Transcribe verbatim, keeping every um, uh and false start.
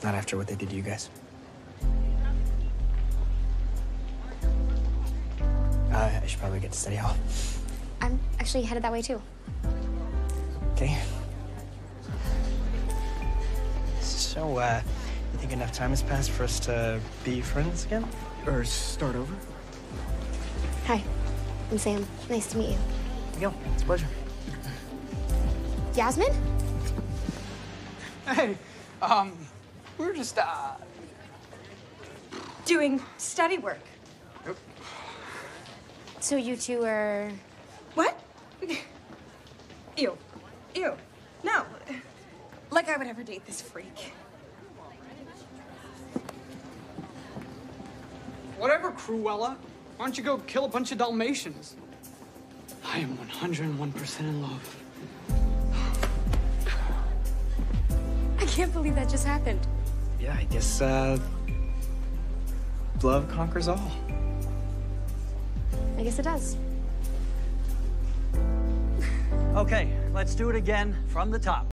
Not after what they did to you guys. Uh, I should probably get to Study Hall. I'm actually headed that way, too. Okay. So, uh, you think enough time has passed for us to be friends again? Or start over? Hi, I'm Sam. Nice to meet you. Miguel, it's a pleasure. Yasmine? Hey, um, we're just, uh... doing study work. So you two are... What? Ew. Ew. No. Like I would ever date this freak. Whatever, Cruella. Why don't you go kill a bunch of Dalmatians? I am one hundred one percent in love. I can't believe that just happened. Yeah, I guess, uh... love conquers all. I guess it does. Okay, let's do it again from the top.